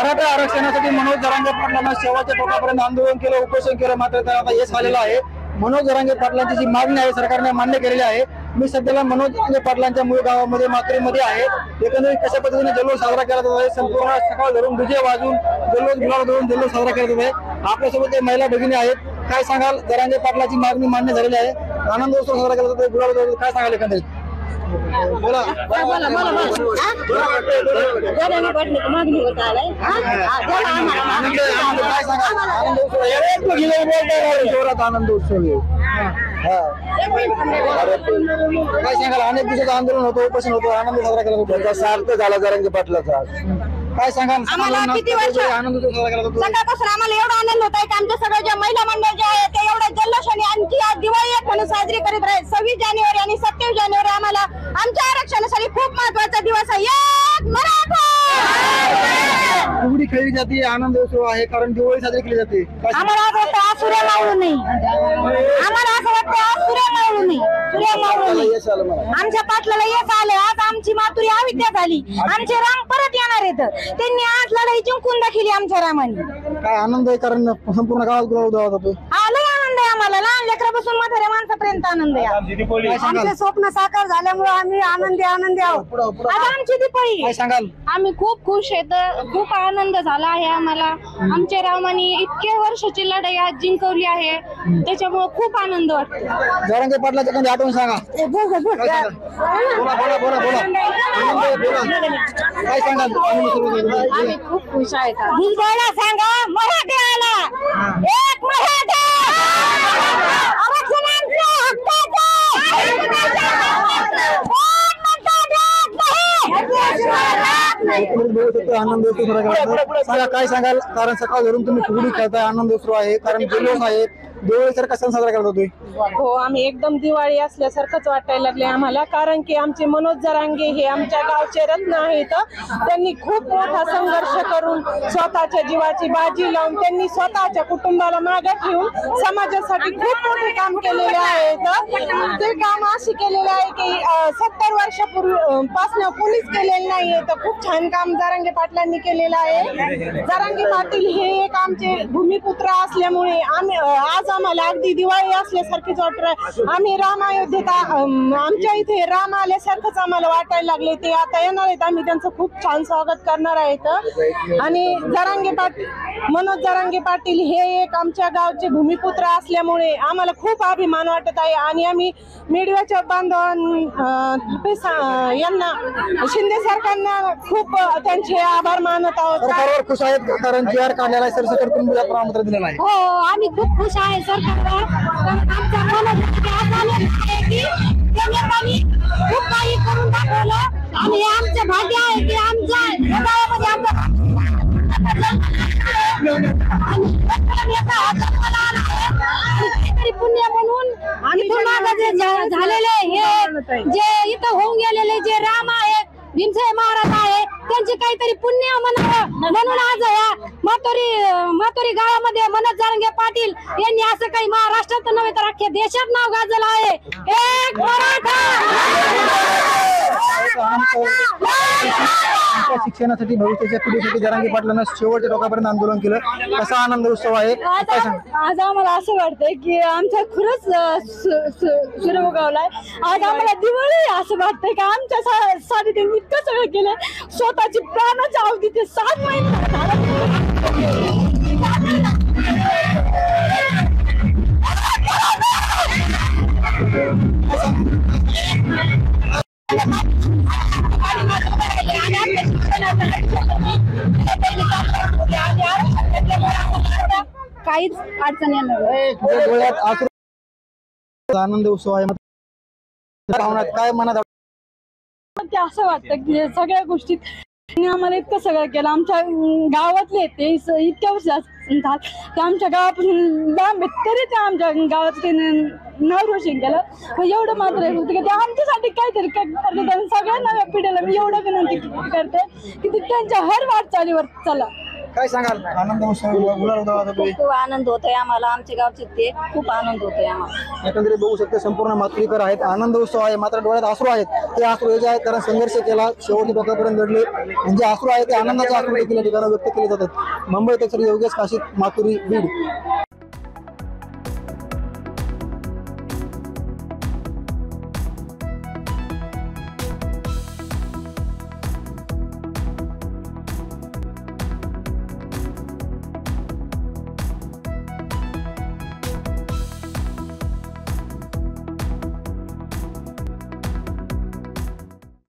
मराठा आरक्षणासाठी मनोज जरांगे पाटलांना शेवटच्या टोकापर्यंत आंदोलन केलं, उपोषण केलं, मात्र त्याला आता यश आलेलं आहे। मनोज जरांगे पाटलांची जी मागणी आहे सरकारने मान्य केलेली आहे। मी सध्याला मनोज जरांगे पाटलांच्या मूळ गावामध्ये मातुरीमध्ये आहे। एकंदरीत कशा पद्धतीने जल्लोष साजरा केला जात आहे, संपूर्ण सकाळ धरून डीजे वाजून जल्लोष गुलाल धरून जल्लोष साजरा केला जात आहे। आपल्यासोबत महिला भगिनी आहेत, काय सांगाल? जरांगे पाटलाची मागणी मान्य झालेली आहे, आनंद उत्सव साजरा केला जातो, गुलाल धरून काय सांगाल एकंदरीत? बोला बोला बोला मागणी होत आलाय, काय सांगाल? आनंद उत्सव काय सांगाल? अनेक दिवसाचं आंदोलन होतं, उपोषण होतं, आनंद साजरा केला जातो, त्याचा सार्थ झाला जरांगे पाटलाचा। काय सांगाल? किती वर्ष आनंद साजरा केला जातो, सकाळपासून आम्हाला एवढा आनंद होत आहे की आमच्या सगळ्या ज्या महिला मंडळ जे आहे ते एवढ्या जल्लोषाने आणखी आज दिवाळी म्हणून साजरी करीत राहील। 26 जानेवारी आणि 27 जानेवारी आम्हाला आमच्या आरक्षणासाठी खूप महत्वाचा दिवस आहे। एक मराठा फुगडी खेळली जाते, आनंद उत्सव आहे, कारण दिवाळी साजरी केली जाते। आम्हाला असं वाटतं आज सूर्य मावळू नाही, आम्हाला असं वाटतं आज सूर्य मावळू नाही, सूर्य मावळू नाही। आमच्या पाटलाला यश आलं, आज आमची मातुरी अविद्या झाली, आमचे राम परत येणार आहेत। त्यांनी आज लढाई जिंकून दाखवली आमच्या रामाने। काय आनंद आहे, कारण संपूर्ण गावात गुलाल उधळला जातो। लय आनंद आहे आम्हाला, लहान लेकरापासून म्हाताऱ्या माणसापर्यंत आनंद आहे। आमचे स्वप्न साकार झाल्यामुळे आम्ही आनंदी आहोत। आज आमची दिवाळी, काय सांगाल? आम्ही खूप खुश आहेत, खूप आनंद झाला आहे आम्हाला। आमच्या रामाने इतके वर्षाची लढाई आज जिंकवली आहे, त्याच्यामुळे खूप आनंद वाटतो। जरांगे पाटलाची एखादी आठवण सांगा। बोला बोला बोला बोला काय सांगाल? आम्ही खूप खुश आहेत। हिंदोळा सांगा, मराठी आला, एक मराठा आरक्षणाच्या हक्काचा आनंद उत्सव सांगा, काय सांगाल? कारण सकाळ धरून तुम्ही फुगडी खेळताय, आनंद उत्सव आहे, कारण जल्लोष आहे, दिवाळी सारखा सण साजरा करत होतोय। हो, आम्ही एकदम दिवाळी असल्यासारखंच वाटायला लागले आम्हाला, कारण की आमचे मनोज जरांगे हे आमच्या गावचे रत्न आहेत। त्यांनी खूप मोठा संघर्ष करून स्वतःच्या जीवाची बाजी लावून त्यांनी स्वतःच्या कुटुंबाला मागे ठेवून समाजासाठी खूप मोठे काम केलेले आहेत। ते काम असे केलेले आहे की 70 वर्षापूर्वीपासून कोणीच केलेलं नाहीये, तर खूप छान काम जरांगे पाटलांनी केलेलं आहे। जरांगे पाटील हे एक आमचे भूमिपुत्र असल्यामुळे आम्ही आज आम्हाला अगदी दिवाळी असल्यासारखीच वाटत। आम्ही राम अयोध्येत आमच्या इथे राम आल्यासारखंच आम्हाला वाटायला लागले। ते आता येणार आहेत, आम्ही त्यांचं खूप छान स्वागत करणार आहेत। आणि मनोज जरांगे पाटील हे एक आमच्या गावचे भूमिपुत्र असल्यामुळे आम्हाला खूप अभिमान वाटत आहे। आणि आम्ही मीडियाच्या यांना शिंदे सरकारना खूप त्यांचे आभार मानत आहोत। सरकारवर खुश आहेत, कारण जी आर काढलेला आहे, सरकारकडून आमंत्रण दिलेलं आहे। हो, आम्ही खूप खुश आहे सरकारवर, आमच्या त्यांनी खूप काही करून दाखवलं आणि आमचं भाग्य आहे की आमच्या गावामध्ये पुण्य म्हणून झालेले हे जे इथं होऊन गेलेले जे राम आहेत, भीमसेन महाराज आहे, त्यांचे काहीतरी पुण्य म्हणावं म्हणून आज या मातोरी गावामध्ये मनोज जरांगे पाटील यांनी असं काही महाराष्ट्रात नव्हे तर अख्ख्या देशात नाव गाजलं आहे। एक मराठा शिक्षणासाठी, भविष्याच्या पिढीसाठी जरांगे पाटलांना शेवटच्या टोकापर्यंत आंदोलन केलं, कसा आनंद उत्सव आहे? आज आम्हाला असं वाटतंय की आमचा खरंच सूर्य उगवलाय। आज आम्हाला दिवाळी असं वाटतंय की आमच्यासाठी त्यांनी इतकं सगळं केलं, स्वतःची प्राणाची अवधी ते 7 महिने काहीच अडचण येणार। आनंद उत्सव आहे, काय मनात ते असं वाटतं की सगळ्या गोष्टीत आम्हाला इतकं सगळं केलं। आमच्या गावातले ते इतक्या वर्ष ते आमच्या गावापासून लांब आहेत, तरी ते आमच्या गावात ते नाव रोशन केलं। एवढं मात्र होतं की ते आमच्यासाठी काहीतरी करतात आणि सगळ्या नव्या पिढीला मी एवढं विनंती करते की ते त्यांच्या हर वाटचालीवर चला। काय सांगाल आनंद उत्सव गुलाल उधळला जातोय खूप आनंद होतोय आम्हाला, आमच्या गावचे ते खूप आनंद होतोय आम्हाला. एकंदरीत बघू शकते संपूर्ण मातुरीकर आहेत, आनंद उत्सव आहे, मात्र डोळ्यात अश्रू आहेत. ते अश्रू हे जे आहेत कारण संघर्ष केला, शेवटी टोकापर्यंत लढले, म्हणजे अश्रू आहे ते आनंदाचे अश्रू देखील या ठिकाणी व्यक्त केले जातात. मुंबई तक योगेश काशीत, मातुरी, बीड.